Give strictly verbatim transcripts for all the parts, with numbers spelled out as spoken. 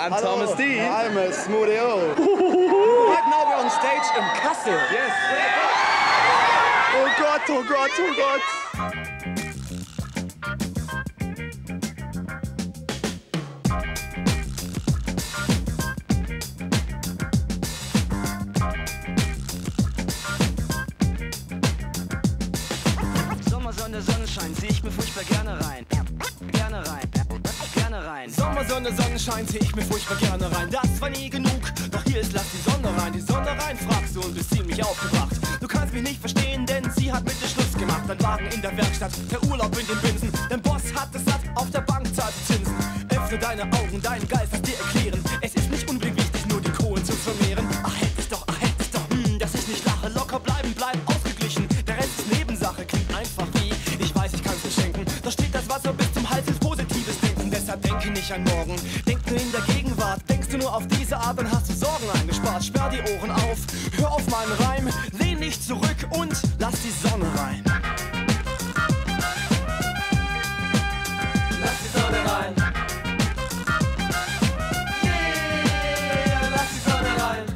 I'm Hello. Thomas D. I'm uh, Smoothie O. Right now we're on stage in Kassel. Yes. Oh Gott, oh Gott, oh Gott. Sommersonne, Sonnenschein, zieh ich mir furchtbar gerne rein. Gerne rein, gerne rein. Sommersonne, Sonnenschein, zieh ich mir furchtbar gerne rein. Das war nie genug, doch hier ist, lass die Sonne rein. Die Sonne rein, fragst du und bist ziemlich aufgebracht. Du kannst mich nicht verstehen, denn sie hat mit dir Schluss gemacht. Dein Wagen in der Werkstatt, der Urlaub in den Binsen. Dein Boss hat es satt, auf der Bank zahlt Zinsen. Öffne deine Augen, deinen Geist wird dir erklären. Es ist nicht unbedingt wichtig, nur die Kohlen zu vermehren. Ach, hätte ich doch, ach, hätte ich doch, hm, dass ich nicht lache. Locker bleiben, bleib ausgeglichen. Der Rest ist Nebensache, klingt einfach wie, ich weiß, ich kann's dir schenken. Da steht das Wasser bis zum Hals ins positives Denken. Deshalb denke nicht an morgen, denk nur in der Gegenwart. Denkst du nur auf diese Art, dann hast du Sorgen eingespart. Sperr die Ohren auf, hör auf meinen Reim, lehn dich zurück und lass die Sonne rein. Lass die Sonne rein. Yeah, lass die Sonne rein.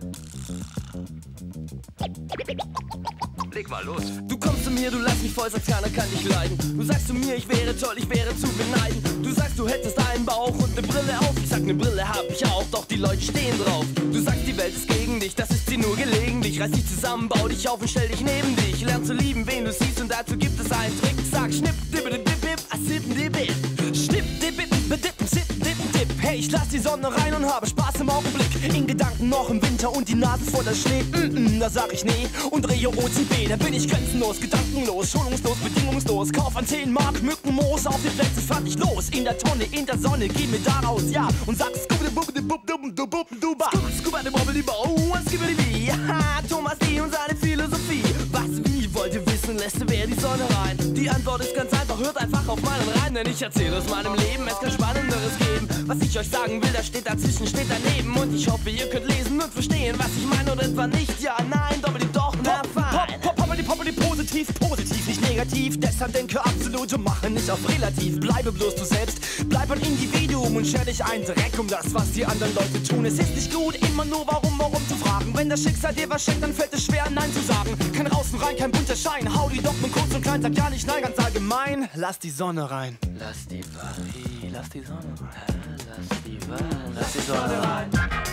Leg mal los. Du kommst zu mir, du lässt mich voll, sagst, keiner kann dich leiden. Du sagst zu mir, ich wäre toll, ich wäre zu beneiden. Du sagst, du hättest einen Bauch und ne Brille auf. Ich sag, ne Brille hab ich auch, doch die Leute stehen drauf. Du sagst, die Welt ist gegen dich, das ist sie nur gelegentlich. Reiß dich zusammen, bau dich auf und stell dich neben dich. Lern zu lieben, wen du siehst und dazu gibt es einen Trick. Sag, schnipp, dippe, dip, dip, a sippen, dip, dip. Schnipp, dip, dip, dip, sipp, dip, dip. Hey, ich lass die Sonne rein und habe Spaß im Augenblick. In Gedanken noch im Winter und die Nase voller Schnee. Mm -mm, da sag ich nee und drehe O C B. Da bin ich grenzenlos, gedankenlos, schonungslos, bedingungslos. Kauf an zehn Mark Mückenmoos, auf den Plätzen fahr ich los. In der Tonne, in der Sonne, geh mir daraus, ja. Und sag Skubidi-Bubidi-Bub-Dub-Duba. Skubidi-Bubidi-Bau-Skibidi-Bi. Haha, Thomas D. und seine Philosophie. Was, wie, wollt ihr wissen, lässt wer die Sonne rein? Die Antwort ist ganz einfach, hört einfach auf meinen Reim. Denn ich erzähle aus meinem Leben, es kann Spannenderes geben. Was ich euch sagen will, das steht dazwischen, steht daneben. Und ich hoffe, ihr könnt lesen und verstehen, was ich meine oder etwa nicht. Ja, nein, doppelt doch, na fein. Pop, pop, poppity, poppity, positiv, positiv, nicht negativ. Deshalb denke absolut und mache nicht auf relativ. Bleibe bloß du selbst, bleib ein Individuum und scher dich ein Dreck um das, was die anderen Leute tun. Es ist nicht gut, immer nur warum, warum zu fragen. Wenn das Schicksal dir was schenkt, dann fällt es schwer, nein zu sagen. Kein Raus und rein, kein bunter Schein. Hau die Dogmen kurz und klein, sag ja nicht nein, ganz allgemein. Lass die Sonne rein. Lass die Paris, lass die Sonne rein. Lass die Sonne, lass die Sonne rein.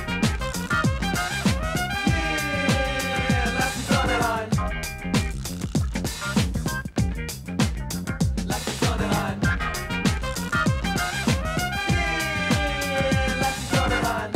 Yeah, lass die Sonne rein. Lass die Sonne rein. Yeah, lass die Sonne rein.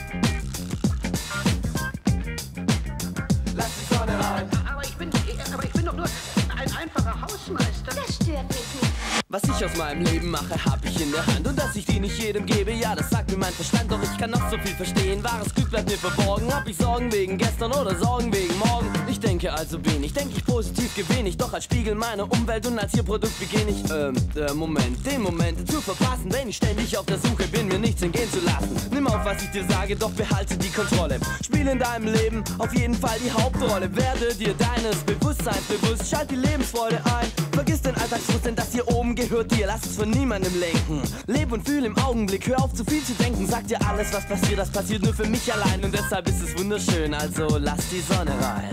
Lass die Sonne rein. Aber ich bin, aber ich bin doch nur ein einfacher Hausmeister. Das stört mich nicht. Was ich aus meinem Leben mache, hab ich in der Hand. Und dass ich die nicht jedem gebe, ja, das sagt mir mein Verstand. Doch ich kann noch so viel verstehen, wahres Glück bleibt mir verborgen. Hab ich Sorgen wegen gestern oder Sorgen wegen morgen? Ich denke also wenig, denk ich positiv gewinne ich. Doch als Spiegel meiner Umwelt und als ihr Produkt beginne ich, ähm, der Moment, den Moment zu verpassen. Wenn ich ständig auf der Suche bin, mir nichts entgehen zu lassen. Nimm auf, was ich dir sage, doch behalte die Kontrolle. Spiel in deinem Leben auf jeden Fall die Hauptrolle. Werde dir deines Bewusstseins bewusst, schalt die Lebensfreude ein. Vergiss den Alltagsfrust, denn das hier oben gehört dir. Lass es von niemandem lenken. Leb und fühl im Augenblick, hör auf zu viel zu denken. Sag dir alles, was passiert, das passiert nur für mich allein. Und deshalb ist es wunderschön, also lass die Sonne rein.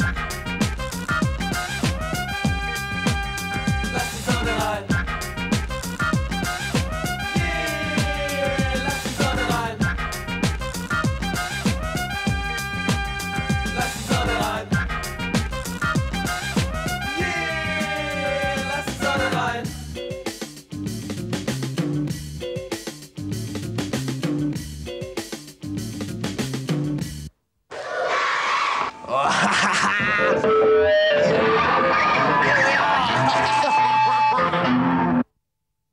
Lass die Sonne rein. Yeah, lass die Sonne rein. Lass die Sonne rein. Yeah, lass die Sonne rein. Oh,